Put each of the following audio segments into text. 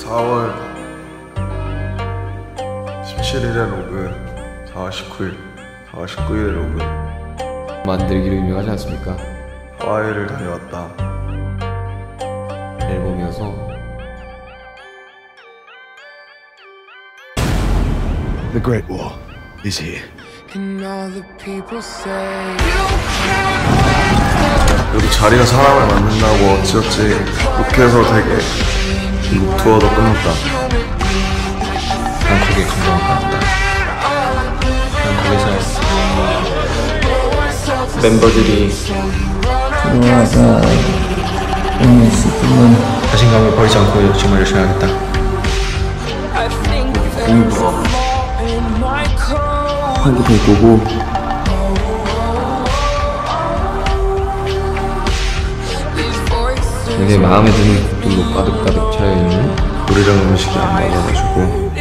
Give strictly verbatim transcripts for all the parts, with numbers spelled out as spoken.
사월 십칠일에 로그, 사월 십구일, 사월 십구일에 로그. 만들기로 유명하지 않습니까? 하와이를 다녀왔다. 앨범이어서. The Great War is here. 그래도 자리가 사람을 만든다고 어찌어찌 욱해서 되게 미국 투어도 끝났다. 난 거기에 감동을 받았다. 난 거기서 멤버들이 들어와가 오늘 있으면 자신감을 버리지 않고 열심히 열심하겠다. 공부 하게 될 거고, 내 마음에 드는 곡들로 가득가득 차여있는 우리랑 음식이 안 맞아가지고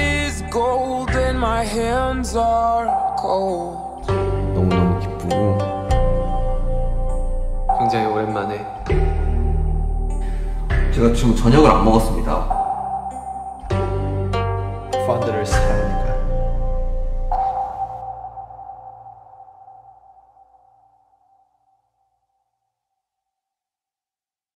너무너무 기쁘고 굉장히 오랜만에 제가 지금 저녁을 안 먹었습니다.